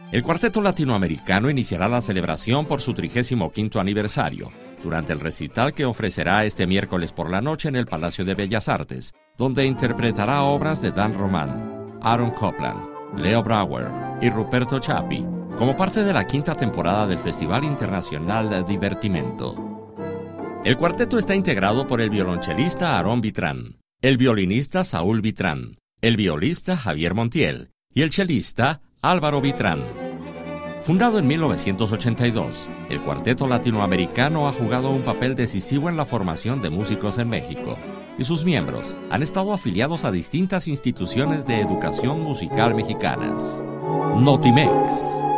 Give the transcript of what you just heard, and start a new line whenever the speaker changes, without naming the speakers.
El Cuarteto Latinoamericano iniciará la celebración por su 35º aniversario, durante el recital que ofrecerá este miércoles por la noche en el Palacio de Bellas Artes, donde interpretará obras de Dan Román, Aaron Copland, Leo Brouwer y Ruperto Chappi, como parte de la 5ª temporada del Festival Internacional de Divertimento. El cuarteto está integrado por el violonchelista Aarón Vitrán, el violinista Saúl Vitrán, el violista Javier Montiel y el chelista Álvaro Vitrán. Fundado en 1982, el Cuarteto Latinoamericano ha jugado un papel decisivo en la formación de músicos en México, y sus miembros han estado afiliados a distintas instituciones de educación musical mexicanas. Notimex.